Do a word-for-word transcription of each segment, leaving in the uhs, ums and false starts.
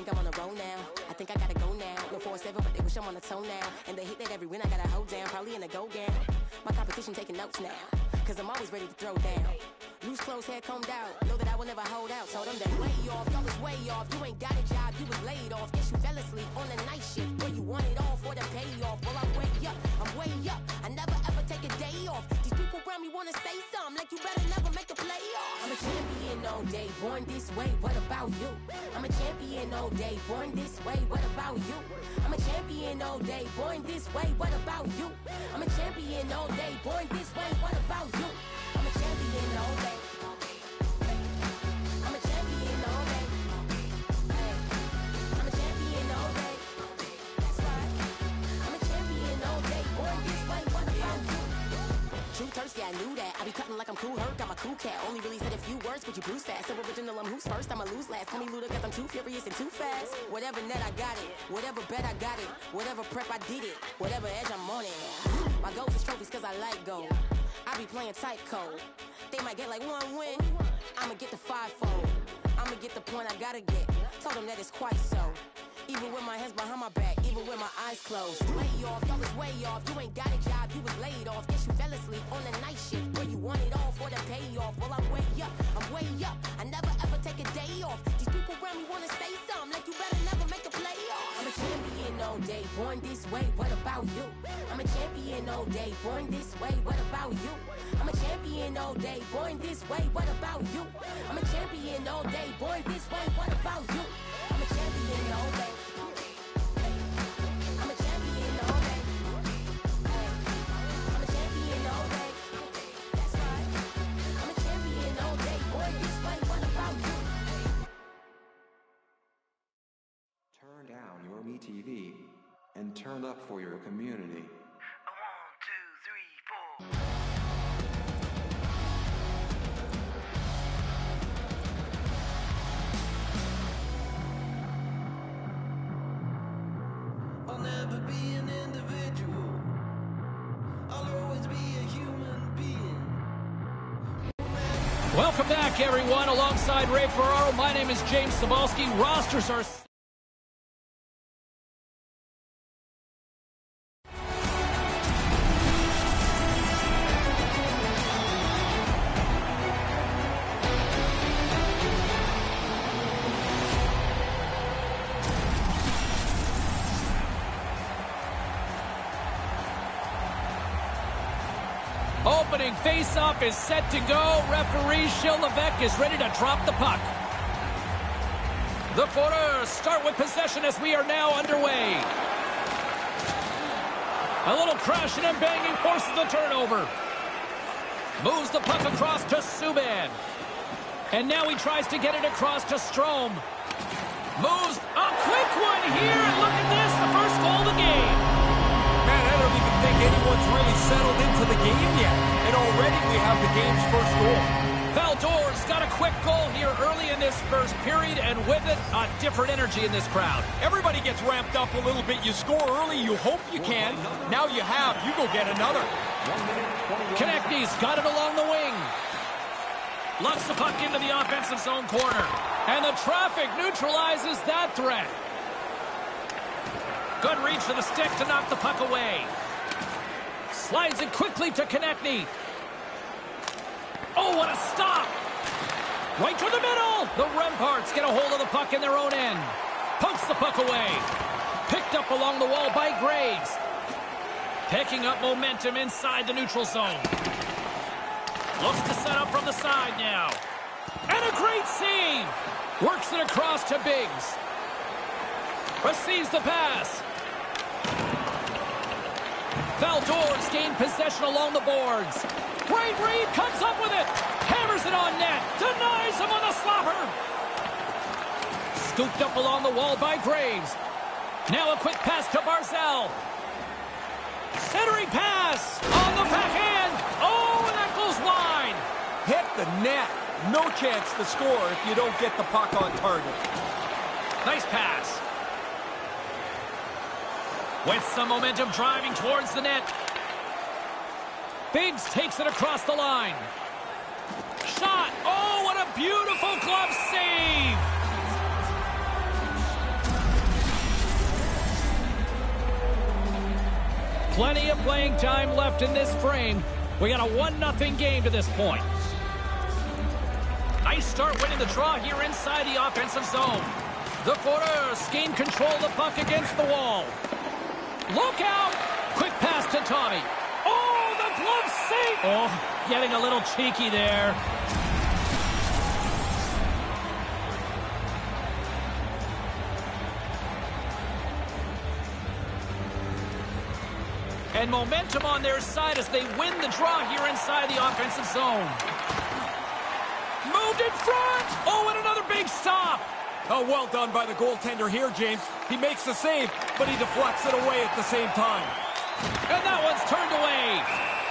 I'm on the roll now. I think I gotta go now. No four seven, but they wish I'm on the toe now. And they hit that every win, I gotta hold down. Probably in a go gown. My competition taking notes now. Cause I'm always ready to throw down. Loose clothes, hair combed out. Know that I will never hold out. Told them that way off, y'all was way off. You ain't got a job, you was laid off. Guess you fell asleep on the night shift. Where you want it all for the payoff. Well, I'm way up, I'm way up. I never ever take a day off. These people around me wanna say something. Like you better never make a playoff. I'm a champion all day, born this way. What about you? I'm a champion all day, born this way. What about you? I'm a champion all day, born this way. What about you? I'm a champion all day, born this way. What about you? I'm a champion all day. I'm a champion all day. Hey. I'm a champion all day. That's right. I'm a champion all day, born this way. What about you? True thirsty, I knew that. I be cutting like I'm cool hurt, got my cool cat. Only really said a few words, but you bruise fast. So original, I'm who's first, I'ma lose last. Call me Luda, cause I'm too furious and too fast. Whatever net, I got it. Whatever bet, I got it. Whatever prep, I did it. Whatever edge, I'm on it. My goals is trophies, cause I like gold. I be playing tight code. They might get like one win. I'ma get the five-fold. I'ma get the point I gotta get. Told them that it's quite so. Even with my hands behind my back, even with my eyes closed. Way off, y'all was way off. You ain't got a job, you was laid off. Guess you fell asleep on the night shift. Where you want it all for the payoff. Well, I'm way up, I'm way up. I never ever take a day off. These people around me wanna say something. Like you better never make a playoff. I'm a champion all day, born this way. What about you? I'm a champion all day, born this way. What about you? I'm a champion all day, born this way. What about you? I'm a champion all day, born this way. What about you? I'm a champion all day. I'm a champion all day. I'm a champion all day. That's right. I'm a champion all day, born this way. What about you? Turn down your Me T V and turn up for your community. One, two, three, four. I'll never be an individual. I'll always be a human being. Welcome back, everyone. Alongside Ray Ferraro, my name is James Cebulski. Rosters are... Opening face-off is set to go. Referee Gilles Levesque is ready to drop the puck. The Foreurs start with possession as we are now underway. A little crashing and banging forces the turnover. Moves the puck across to Subban. And now he tries to get it across to Strome. Moves a quick one here. And look at this, the first goal of the game. Man, I don't even think anyone's really settled into the game yet. And already we have the game's first goal. Valdor's got a quick goal here early in this first period, and with it, a different energy in this crowd. Everybody gets ramped up a little bit. You score early, you hope you can. Now you have, you go get another. Konechny's got it along the wing. Locks the puck into the offensive zone corner. And the traffic neutralizes that threat. Good reach to the stick to knock the puck away. Slides it quickly to Konechny. Oh, what a stop! Right to the middle! The Remparts get a hold of the puck in their own end. Pokes the puck away. Picked up along the wall by Graves. Picking up momentum inside the neutral zone. Looks to set up from the side now. And a great save! Works it across to Biggs. Receives the pass. Valdor's gained possession along the boards. Great read, comes up with it. Hammers it on net. Denies him on the slapper. Scooped up along the wall by Graves. Now a quick pass to Barzal. Centering pass on the backhand. Oh, and that goes wide. Hit the net. No chance to score if you don't get the puck on target. Nice pass. With some momentum driving towards the net. Biggs takes it across the line. Shot. Oh, what a beautiful glove save. Plenty of playing time left in this frame. We got a one nothing game to this point. Nice start winning the draw here inside the offensive zone. The Foreurs gain control of the puck against the wall. Look out! Quick pass to Tommy. Oh, the glove save! Oh, getting a little cheeky there. And momentum on their side as they win the draw here inside the offensive zone. Moved in front! Oh, and another big stop! Oh, well done by the goaltender here, James. He makes the save, but he deflects it away at the same time. And that one's turned away.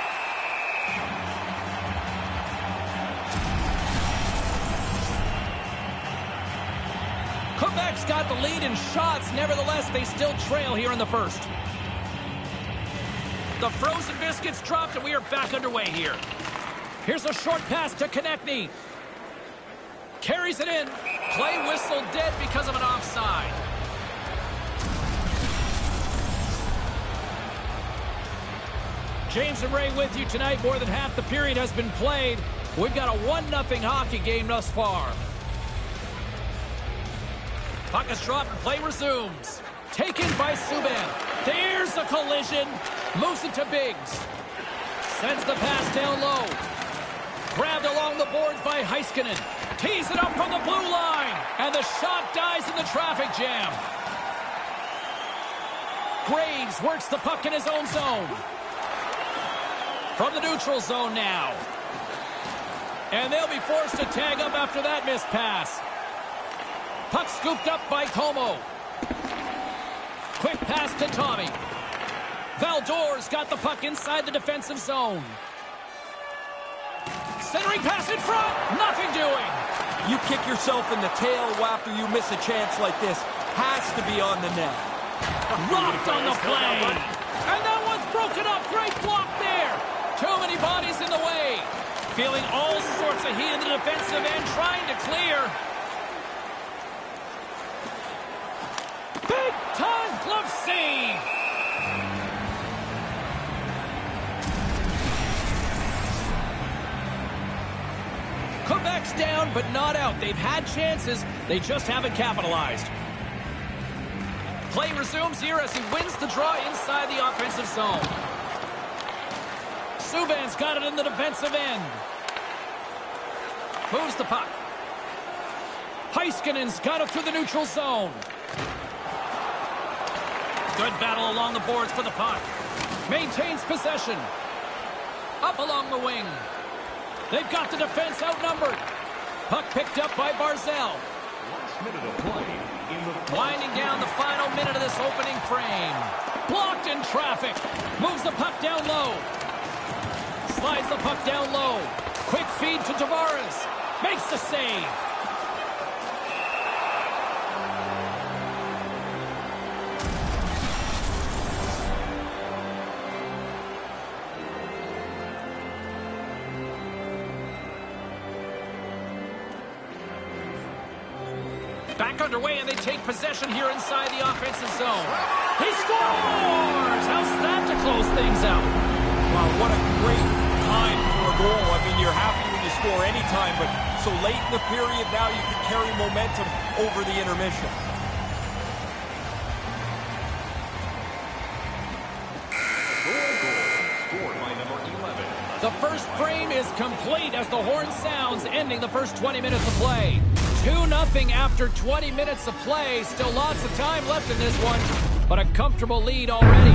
Quebec's got the lead in shots. Nevertheless, they still trail here in the first. The frozen biscuits dropped, and we are back underway here. Here's a short pass to Konechny. Carries it in. Play whistle dead because of an offside. James and Ray with you tonight. More than half the period has been played. We've got a one nothing hockey game thus far. Puck is dropped and play resumes. Taken by Subban. There's a collision. Moves it to Biggs. Sends the pass down low. Grabbed along the boards by Heiskanen. Tees it up from the blue line. And the shot dies in the traffic jam. Graves works the puck in his own zone. From the neutral zone now. And they'll be forced to tag up after that missed pass. Puck scooped up by Como. Quick pass to Tommy. Valdor's got the puck inside the defensive zone. Centering pass in front. Nothing doing. You kick yourself in the tail after you miss a chance like this. Has to be on the net. Locked on the play. And that one's broken up. Great block there. Too many bodies in the way. Feeling all sorts of heat in the defensive end. Trying to clear. Big time glove save. Quebec's down, but not out. They've had chances. They just haven't capitalized. Play resumes here as he wins the draw inside the offensive zone. Subban's got it in the defensive end. Moves the puck. Heiskanen's got it through the neutral zone. Good battle along the boards for the puck. Maintains possession. Up along the wing. They've got the defense outnumbered. Puck picked up by Barzell. Last minute of play in the Winding down the final minute of this opening frame. Blocked in traffic. Moves the puck down low. Slides the puck down low. Quick feed to Tavares. Makes the save. Back underway, and they take possession here inside the offensive zone. He scores! How's that to close things out? Wow, what a great time for a goal. I mean, you're happy when you score any time, but so late in the period now you can carry momentum over the intermission. scored by number eleven. The first frame is complete as the horn sounds, ending the first twenty minutes of play. two nothing after twenty minutes of play. Still lots of time left in this one, but a comfortable lead already.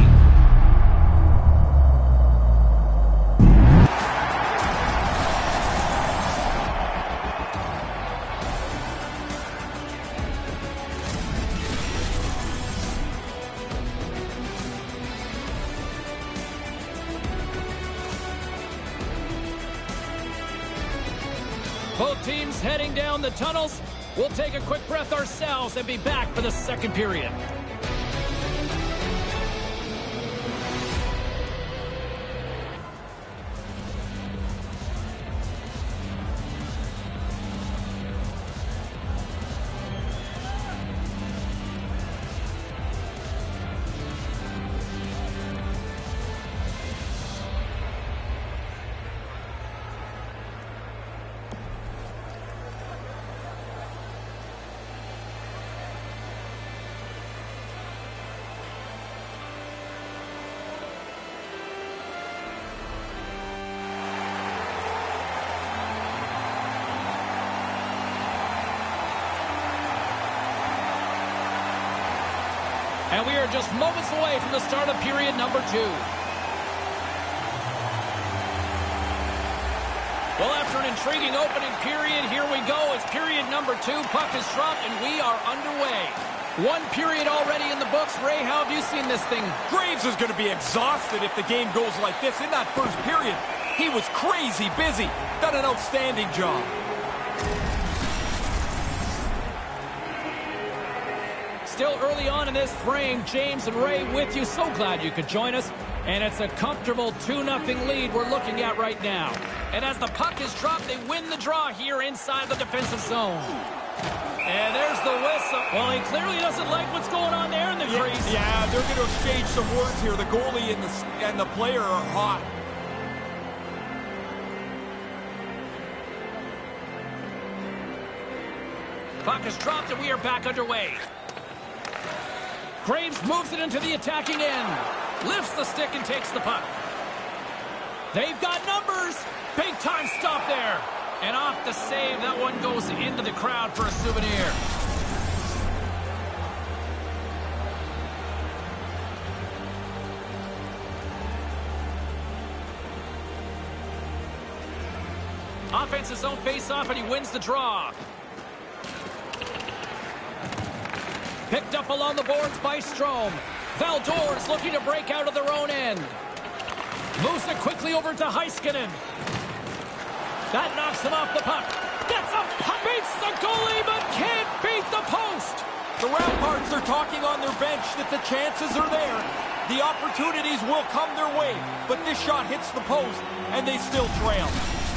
Both teams heading down the tunnels. We'll take a quick breath ourselves and be back for the second period. And we are just moments away from the start of period number two. Well, after an intriguing opening period, here we go. It's period number two. Puck is dropped, and we are underway. One period already in the books. Ray, how have you seen this thing? Graves is going to be exhausted if the game goes like this. In that first period, he was crazy busy. Done an outstanding job. Still early on in this frame, James and Ray with you. So glad you could join us. And it's a comfortable two nothing lead we're looking at right now. And as the puck is dropped, they win the draw here inside the defensive zone. And there's the whistle. Well, he clearly doesn't like what's going on there in the Yeah, crease. yeah, they're going to exchange some words here. The goalie and the, and the player are hot. Puck is dropped, and we are back underway. Graves moves it into the attacking end. Lifts the stick and takes the puck. They've got numbers. Big time stop there. And off the save, that one goes into the crowd for a souvenir. Offense his own face-off, and he wins the draw. Picked up along the boards by Strome. Valdor's looking to break out of their own end. Moves it quickly over to Heiskanen. That knocks him off the puck. Gets a puck, beats the goalie, but can't beat the post. The Ramparts are talking on their bench that the chances are there. The opportunities will come their way, but this shot hits the post, and they still trail.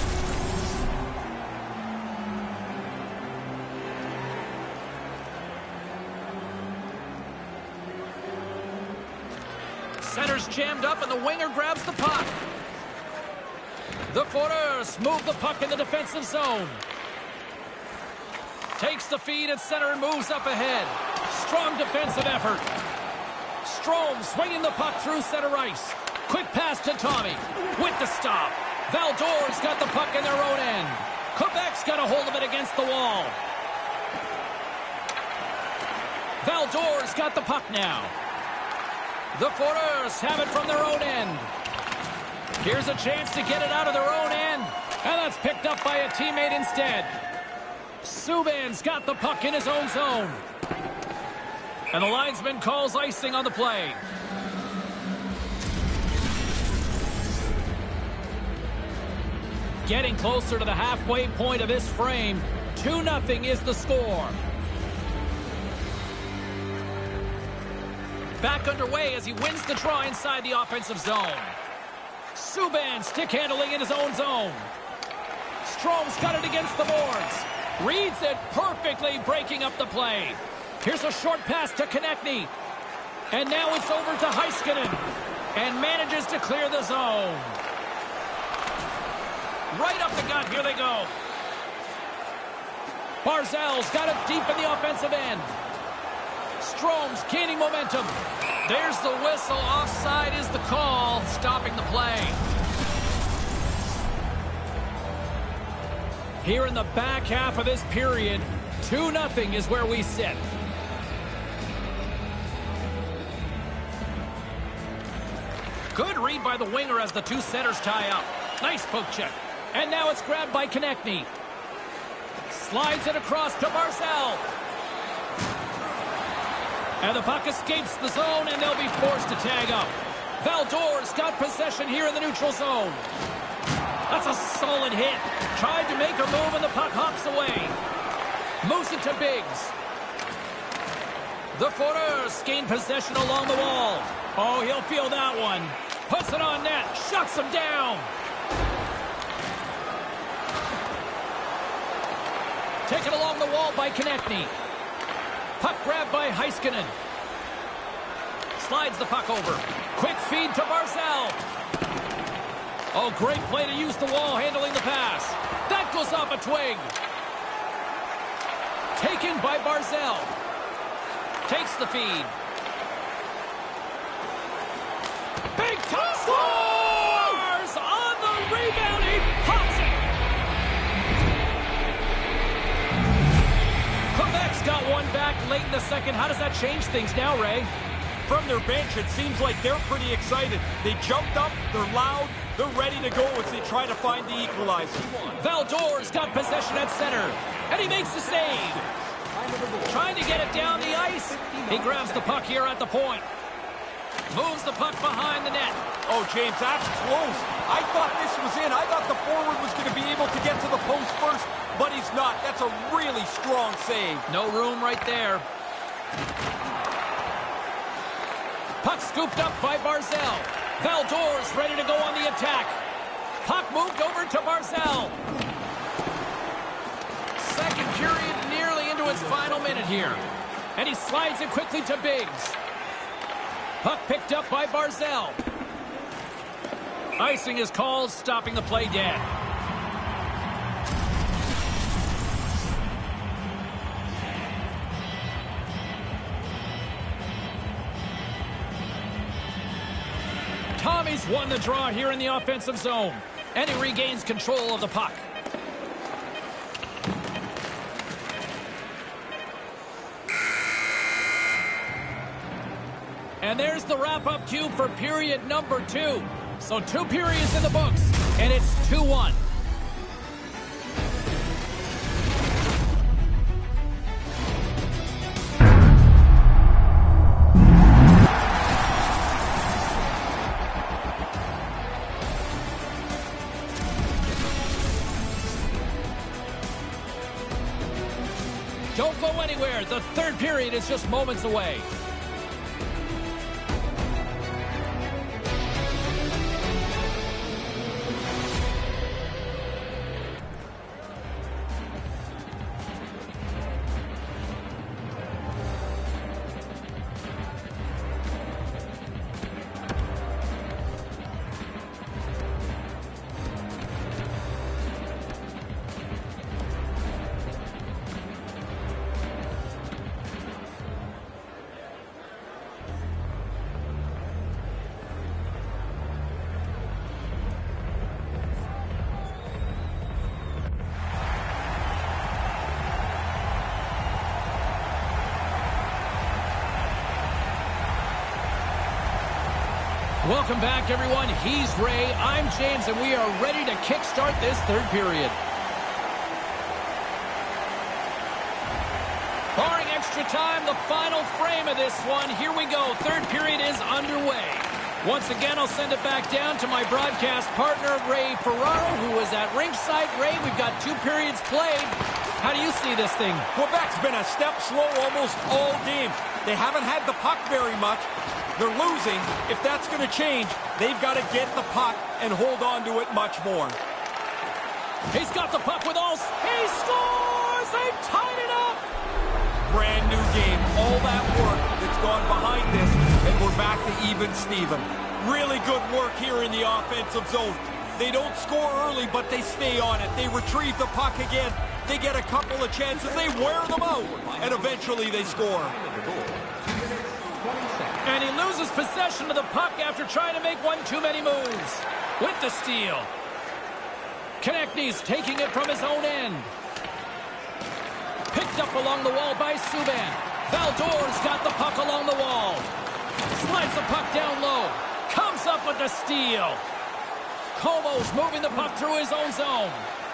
Center's jammed up, and the winger grabs the puck. The Foreurs move the puck in the defensive zone. Takes the feed at center and moves up ahead. Strong defensive effort. Strome swinging the puck through center ice. Quick pass to Tommy. With the stop. Valdor's got the puck in their own end. Quebec's got a hold of it against the wall. Valdor's got the puck now. The Foreurs have it from their own end. Here's a chance to get it out of their own end. And that's picked up by a teammate instead. Subban's got the puck in his own zone. And the linesman calls icing on the play. Getting closer to the halfway point of this frame. two nothing is the score. Back underway as he wins the draw inside the offensive zone. Subban stick handling in his own zone. Strome's got it against the boards. Reads it perfectly, breaking up the play. Here's a short pass to Konechny. And now it's over to Heiskanen. And manages to clear the zone. Right up the gut, here they go. Barzal's got it deep in the offensive end. Strome's gaining momentum. There's the whistle. Offside is the call, stopping the play. Here in the back half of this period, two nothing is where we sit. Good read by the winger as the two centers tie up. Nice poke check. And now it's grabbed by Konechny. Slides it across to Barzal. And the puck escapes the zone, and they'll be forced to tag up. Valdor's got possession here in the neutral zone. That's a solid hit. Tried to make a move, and the puck hops away. Moves it to Biggs. The Foreurs gain possession along the wall. Oh, he'll feel that one. Puts it on net. Shuts him down. Taken along the wall by Konechny. Puck grabbed by Heiskanen. Slides the puck over. Quick feed to Barzal. Oh, great play to use the wall handling the pass. That goes off a twig. Taken by Barzal. Takes the feed. Big time scores! On the rebound, he pops it. Quebec's got one back late in the second. How does that change things now, Ray? from their bench, it seems like they're pretty excited. They jumped up, they're loud, they're ready to go as they try to find the equalizer. Valdor's got possession at center, and he makes the save. Trying to get it down the ice. He grabs the puck here at the point. Moves the puck behind the net. Oh, James, that's close. I thought this was in. I thought the forward was going to be able to get to the post first, but he's not. That's a really strong save. No room right there. Puck scooped up by Barzal. Valdor's ready to go on the attack. Puck moved over to Barzal. Second period nearly into its final minute here. And he slides it quickly to Biggs. Puck picked up by Barzal. Icing is called, stopping the play dead. Tommy's won the draw here in the offensive zone, and he regains control of the puck. And there's the wrap-up cue for period number two. So two periods in the books, and it's two one. Don't go anywhere. The third period is just moments away. Welcome back, everyone. He's Ray, I'm James, and we are ready to kickstart this third period. Barring extra time, the final frame of this one. Here we go. Third period is underway. Once again, I'll send it back down to my broadcast partner, Ray Ferraro, who is at ringside. Ray, we've got two periods played. How do you see this thing? Quebec's been a step slow almost all game. They haven't had the puck very much. They're losing. If that's going to change, they've got to get the puck and hold on to it much more. He's got the puck with all... He scores! They've tied it up! Brand new game. All that work that's gone behind this, and we're back to even Steven. Really good work here in the offensive zone. They don't score early, but they stay on it. They retrieve the puck again. They get a couple of chances. They wear them out, and eventually they score. And he loses possession of the puck after trying to make one too many moves. With the steal. Konechny's taking it from his own end. Picked up along the wall by Subban. Valdor's got the puck along the wall. Slides the puck down low. Comes up with the steal. Como's moving the puck through his own zone.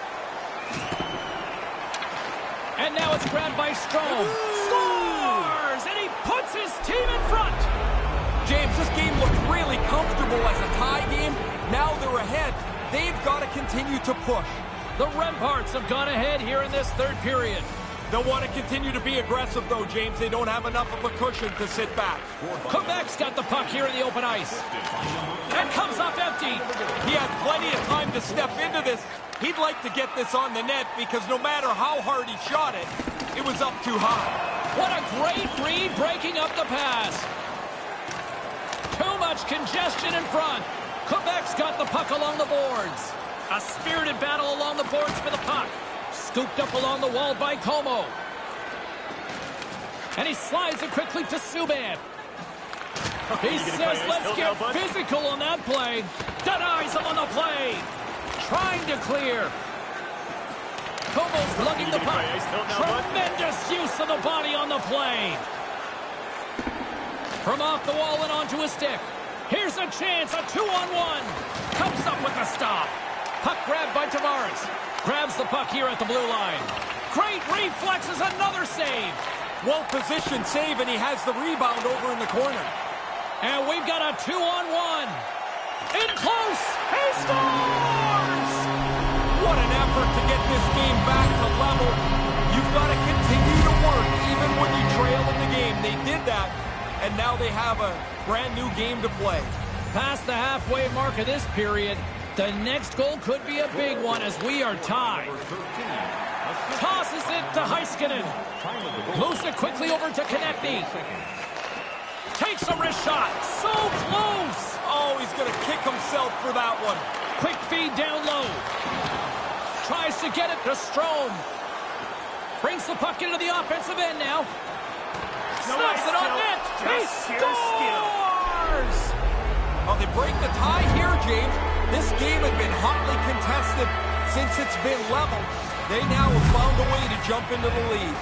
And now it's grabbed by Strome. Scores! And he puts his team in front. James, this game looked really comfortable as a tie game. Now they're ahead. They've got to continue to push. The Remparts have gone ahead here in this third period. They'll want to continue to be aggressive, though, James. They don't have enough of a cushion to sit back. Quebec's got the puck here in the open ice. And comes up empty. He had plenty of time to step into this. He'd like to get this on the net because no matter how hard he shot it, it was up too high. What a great read breaking up the pass. Too much congestion in front. Quebec's got the puck along the boards. A spirited battle along the boards for the puck. Scooped up along the wall by Como. And he slides it quickly to Subban. He says, let's get physical on that play. Denies him on the play. Trying to clear. Como's lugging the puck. Tremendous use of the body on the play. From off the wall and onto a stick. Here's a chance, a two-on-one. Comes up with a stop. Puck grabbed by Tavares. Grabs the puck here at the blue line. Great reflexes, another save. Well-positioned save, and he has the rebound over in the corner. And we've got a two-on-one. In close, he scores! What an effort to get this game back to level. You've got to continue to work even when you trail in the game. They did that, and now they have a brand new game to play. Past the halfway mark of this period, the next goal could be a big one as we are tied. Tosses it to Heiskanen. Moves it quickly over to Konechny. Takes a wrist shot. So close. Oh, he's going to kick himself for that one. Quick feed down low. Tries to get it to Strome. Brings the puck into the offensive end now. Snaps it on net. He scores! Well, they break the tie here, James. This game had been hotly contested since it's been level. They now have found a way to jump into the lead.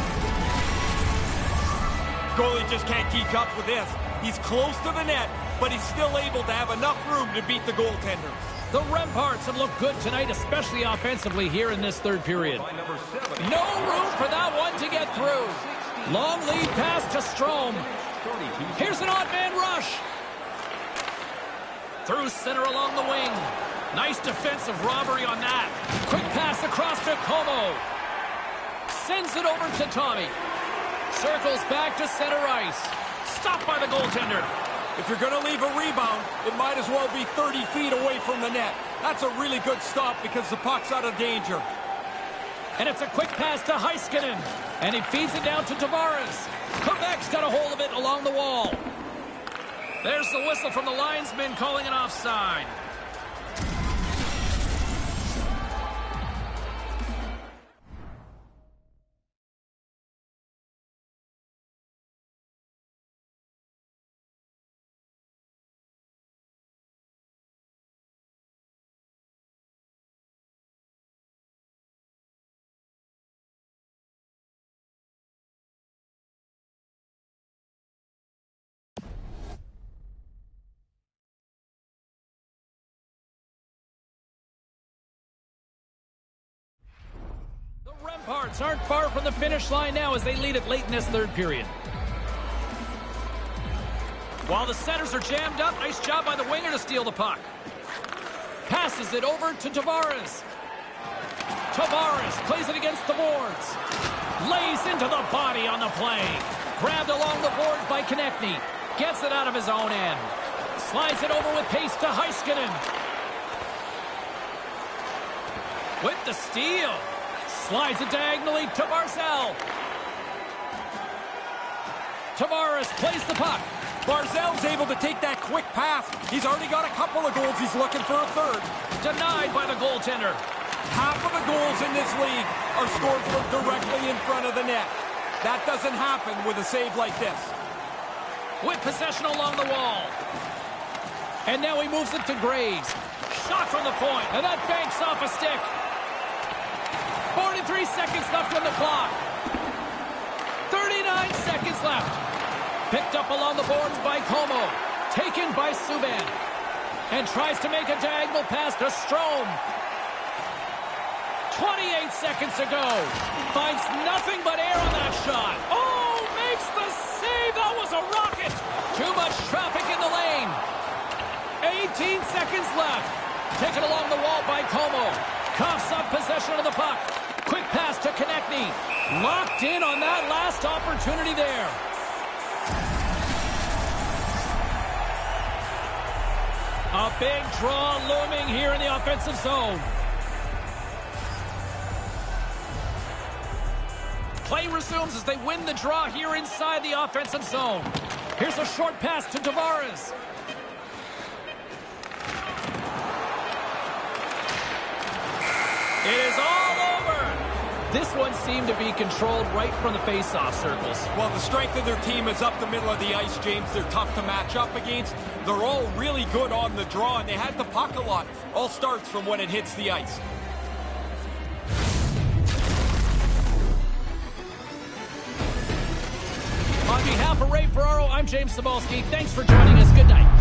Goalie just can't keep up with this. He's close to the net, but he's still able to have enough room to beat the goaltender. The Remparts have looked good tonight, especially offensively here in this third period. No room for that one to get through. Long lead pass to Strome. Here's an odd man rush. Through center along the wing. Nice defensive robbery on that. Quick pass across to Como. Sends it over to Tommy. Circles back to center ice. Stopped by the goaltender. If you're going to leave a rebound, it might as well be thirty feet away from the net. That's a really good stop because the puck's out of danger. And it's a quick pass to Heiskanen. And he feeds it down to Tavares. Quebec's got a hold of it along the wall. There's the whistle from the linesman calling an offside. Remparts aren't far from the finish line now as they lead it late in this third period. While the centers are jammed up, nice job by the winger to steal the puck. Passes it over to Tavares. Tavares plays it against the boards. Lays into the body on the play. Grabbed along the boards by Konechny. Gets it out of his own end. Slides it over with pace to Heiskanen. With the steal. Slides it diagonally to Barzal. Tavares plays the puck. Barzal's able to take that quick pass. He's already got a couple of goals. He's looking for a third. Denied by the goaltender. Half of the goals in this league are scored from directly in front of the net. That doesn't happen with a save like this. With possession along the wall. And now he moves it to Graves. Shot from the point. And that banks off a stick. forty-three seconds left on the clock. thirty-nine seconds left. Picked up along the boards by Como. Taken by Subban. And tries to make a diagonal pass to Strome. twenty-eight seconds to go. Finds nothing but air on that shot. Oh, makes the save. That was a rocket. Too much traffic in the lane. eighteen seconds left. Taken along the wall by Como. Coughs up possession of the puck. Quick pass to Konechny. Locked in on that last opportunity there. A big draw looming here in the offensive zone. Play resumes as they win the draw here inside the offensive zone. Here's a short pass to Tavares. It is all over. This one seemed to be controlled right from the face-off circles. Well, the strength of their team is up the middle of the ice, James. They're tough to match up against. They're all really good on the draw, and they had the puck a lot. All starts from when it hits the ice. On behalf of Ray Ferraro, I'm James Cebulski. Thanks for joining us. Good night.